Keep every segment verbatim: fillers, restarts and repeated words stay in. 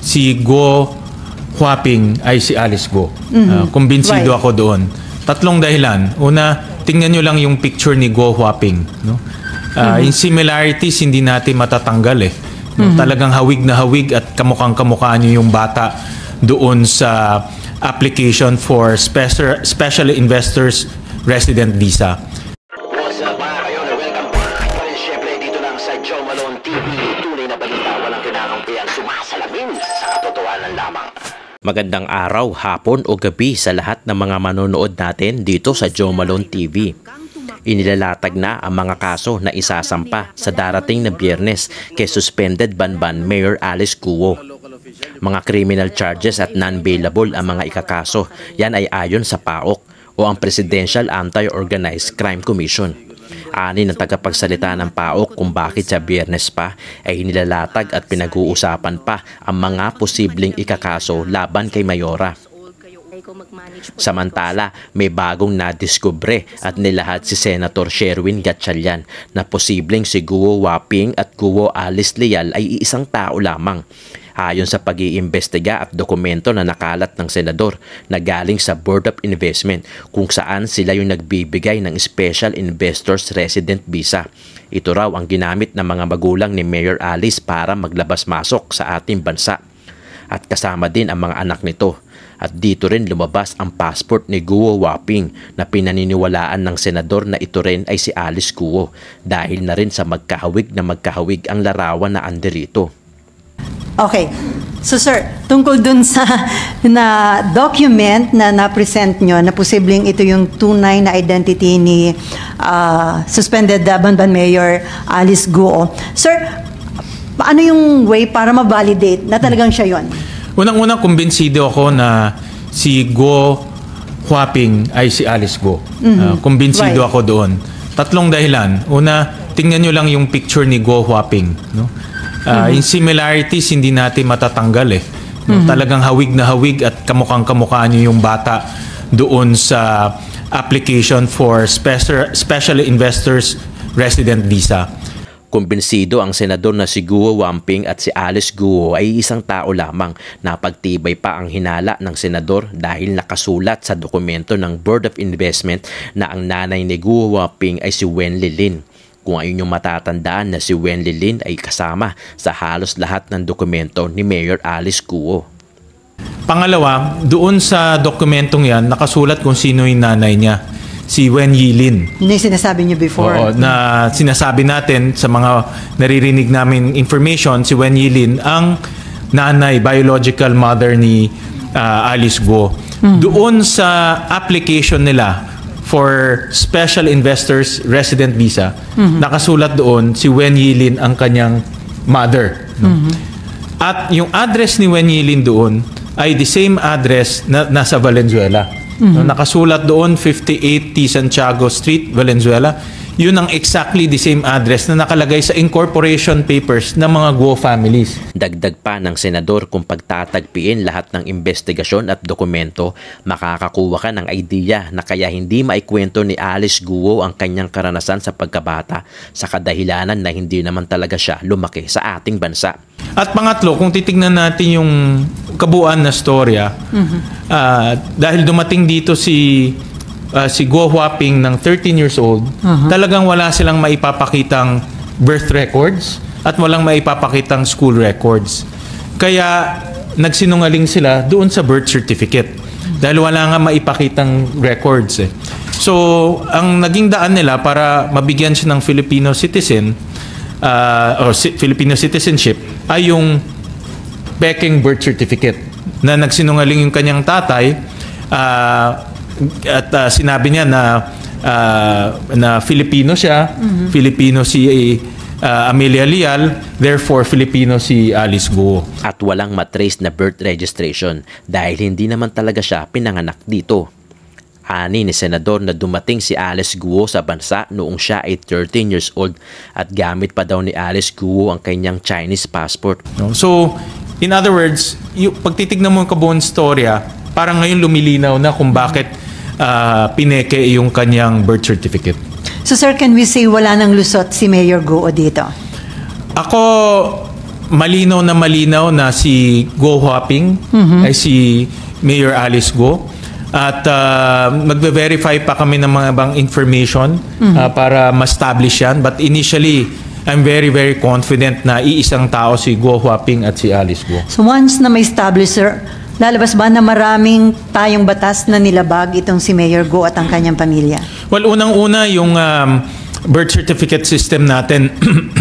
si Guo Huaping ay si Alice Guo. Mm-hmm. Uh, kumbinsido right. ako doon. Tatlong dahilan. Una, tingnan nyo lang yung picture ni Guo Huaping. No? Uh, mm-hmm. Yung similarities, hindi natin matatanggal eh. No? Mm-hmm. Talagang hawig na hawig at kamukhang-kamukhaan nyo yung bata doon sa application for special, special investors resident visa. What's up mga kayo? Welcome back pa rin syempre dito lang sa Joe Malone T V. Tunay na balita, walang kinakampihan, sumasalamin sa katotohanan lamang. Magandang araw, hapon o gabi sa lahat ng mga manonood natin dito sa Joe Malone T V. Inilalatag na ang mga kaso na isasampa sa darating na Biyernes kay suspended Banban Mayor Alice Guo. Mga criminal charges at non-bailable ang mga ikakaso. Yan ay ayon sa P A O C o ang Presidential Anti-Organized Crime Commission. Ani ng tagapagsalita ng P A O C kung bakit sa Biyernes pa ay inilalatag at pinag-uusapan pa ang mga posibleng ikakaso laban kay Mayora. Samantala, may bagong nadiskubre at nilahad si Senator Sherwin Gatchalian na posibleng si Guo Huaping at Guo Alice Leal ay iisang tao lamang. Ayon sa pag-iimbestiga at dokumento na nakalat ng senador na galing sa Board of Investment kung saan sila yung nagbibigay ng Special Investors Resident Visa. Ito raw ang ginamit ng mga magulang ni Mayor Alice para maglabas-masok sa ating bansa. At kasama din ang mga anak nito. At dito rin lumabas ang passport ni Guo Huaping na pinaniniwalaan ng senador na ito rin ay si Alice Guo dahil na rin sa magkahawig na magkahawig ang larawan na anderito. Okay. So sir, tungkol dun sa na document na na-present nyo na posibleng ito yung tunay na identity ni uh, suspended uh, Banban Mayor Alice Guo. Sir, paano yung way para ma-validate na talagang siya yon? Unang-unang kumbinsido ako na si Guo Huaping ay si Alice Guo. Mm-hmm. Uh, kumbinsido right. ako doon. Tatlong dahilan. Una, tingnan nyo lang yung picture ni Guo Huaping. No? Uh, mm-hmm. Yung similarities, hindi natin matatanggal eh. No? Mm-hmm. Talagang hawig na hawig at kamukhang-kamukhaan nyo yung bata doon sa application for special, special investors resident visa. Kumbinsido ang senador na si Guo Huaping at si Alice Guo ay isang tao lamang. Napagtibay pa ang hinala ng senador dahil nakasulat sa dokumento ng Board of Investment na ang nanay ni Guo Huaping ay si Wen Lilin. Kung ayun yung matatandaan na si Wen Lilin ay kasama sa halos lahat ng dokumento ni Mayor Alice Guo. Pangalawa, doon sa dokumentong yan, nakasulat kung sino yung nanay niya. Si Wen Yilin. Yun yung sinasabi niyo before. Oo, na sinasabi natin sa mga naririnig namin information, si Wen Yilin ang nanay, biological mother ni uh, Alice Guo. Mm-hmm. Doon sa application nila for Special Investors Resident Visa, mm-hmm. nakasulat doon si Wen Yilin ang kanyang mother. No? Mm-hmm. At yung address ni Wen Yilin doon ay the same address na nasa Valenzuela. Mm-hmm. No, nakasulat doon fifty-eight T. Santiago Street, Valenzuela. Yun ang exactly the same address na nakalagay sa incorporation papers ng mga Guo families. Dagdag pa ng senador kung pagtatagpiin lahat ng investigasyon at dokumento, makakakuha ka ng idea na kaya hindi maikwento ni Alice Guo ang kanyang karanasan sa pagkabata sa kadahilanan na hindi naman talaga siya lumaki sa ating bansa. At pangatlo, kung titignan natin yung kabuuan na storya, mm-hmm. uh, dahil dumating dito si Uh, si Guo Huaping ng thirteen years old, uh-huh. talagang wala silang maipapakitang birth records at walang maipapakitang school records. Kaya nagsinungaling sila doon sa birth certificate dahil wala nga maipakitang records eh. So, ang naging daan nila para mabigyan siya ng Filipino citizen uh, or si- Filipino citizenship ay yung peking birth certificate na nagsinungaling yung kanyang tatay uh, at uh, sinabi niya na uh, na Filipino siya, mm-hmm. Filipino si uh, Amelia Leal, therefore Filipino si Alice Guo. At walang matrace na birth registration dahil hindi naman talaga siya pinanganak dito. Ani ni senador na dumating si Alice Guo sa bansa noong siya ay thirteen years old at gamit pa daw ni Alice Guo ang kanyang Chinese passport. No? So, in other words, yung pagtitignan mo yung kabuuan storya, parang ngayon lumilinaw na kung bakit Uh, pineke yung kanyang birth certificate. So sir, can we say wala nang lusot si Mayor Guo dito? Ako, malinaw na malinaw na si Guo Huaping ay si Mayor Alice Guo. At uh, magbe-verify pa kami ng mga ibang information uh, para ma-establish yan. But initially, I'm very, very confident na iisang tao si Guo Huaping at si Alice Guo. So once na may establish, sir, lalabas ba na maraming tayong batas na nilabag itong si Mayor Guo at ang kanyang pamilya? Well, unang-una yung um, birth certificate system natin,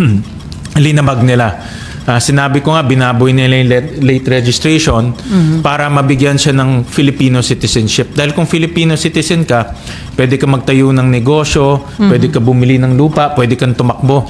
linabag nila. Uh, sinabi ko nga, binaboy nila yung late registration mm-hmm. para mabigyan siya ng Filipino citizenship. Dahil kung Filipino citizen ka, pwede ka magtayo ng negosyo, mm-hmm. pwede ka bumili ng lupa, pwede kang tumakbo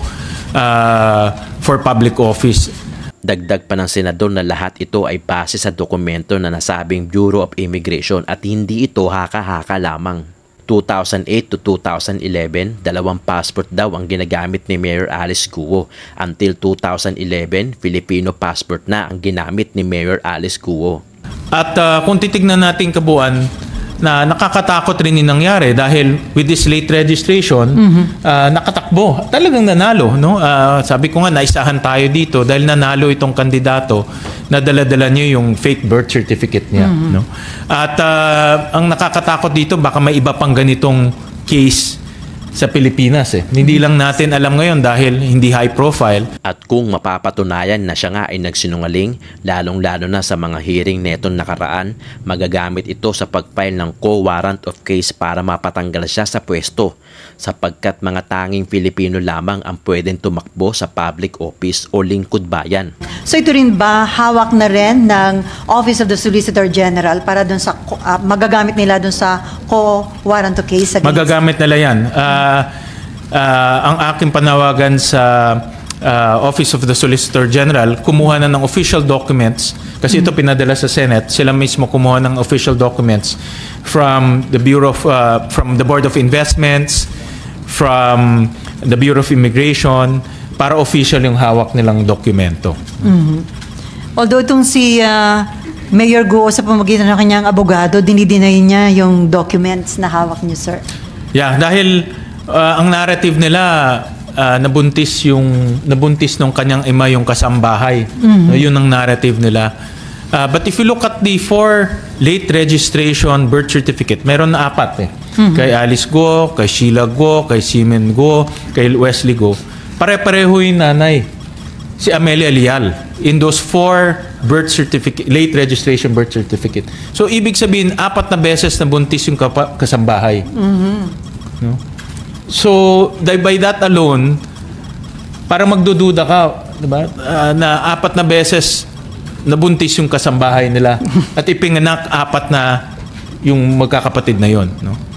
uh, for public office. Dagdag pa ng senador na lahat ito ay base sa dokumento na nasabing Bureau of Immigration at hindi ito haka-haka lamang. two thousand eight to two thousand eleven, dalawang passport daw ang ginagamit ni Mayor Alice Guo. Until two thousand eleven, Filipino passport na ang ginamit ni Mayor Alice Guo. At uh, kung titignan natin kabuuan, na nakakatakot rin yung nangyari dahil with this late registration, mm-hmm. uh, nakatakbo. Talagang nanalo. No? Uh, sabi ko nga, naisahan tayo dito dahil nanalo itong kandidato na dala-dala niyo yung fake birth certificate niya. Mm-hmm. No? At uh, ang nakakatakot dito, baka may iba pang ganitong case sa Pilipinas. Eh. Hindi lang natin alam ngayon dahil hindi high profile. At kung mapapatunayan na siya nga ay nagsinungaling, lalong-lalo na sa mga hearing netong nakaraan, magagamit ito sa pag-file ng co-warrant of case para mapatanggal siya sa pwesto sapagkat mga tanging Filipino lamang ang pwedeng tumakbo sa public office o lingkod bayan. So ito rin ba hawak na rin ng Office of the Solicitor General para dun sa uh, magagamit nila dun sa co-warrant of case? Against? Magagamit nila yan. Uh, uh, ang aking panawagan sa uh, Office of the Solicitor General, kumuha na ng official documents kasi ito pinadala sa Senate. Sila mismo kumuha ng official documents from the Bureau of, uh, from the Board of Investments, from the Bureau of Immigration, para official yung hawak nilang dokumento. Mm-hmm. Although itong si uh, Mayor Guo sa pamamagitan ng kanyang abogado, dinideny niya yung documents na hawak niyo, sir. Yeah, dahil uh, ang narrative nila, uh, nabuntis yung nabuntis nung kanyang ima yung kasambahay. Mm-hmm. Yun ang narrative nila. Uh, but if you look at the four late registration birth certificate, meron na apat eh. Mm-hmm. Kay Alice Guo, kay Sheila Guo, kay Simen Guo, kay Wesley Guo. Pare-pareho yung nanay, si Amelia Lial, in those four birth certificate, late registration birth certificate. So, ibig sabihin, apat na beses na buntis yung kapa, kasambahay. Mm-hmm. No? So, by that alone, parang magdududa ka, diba? Uh, na apat na beses nabuntis yung kasambahay nila at ipinganak apat na yung magkakapatid na yon, no?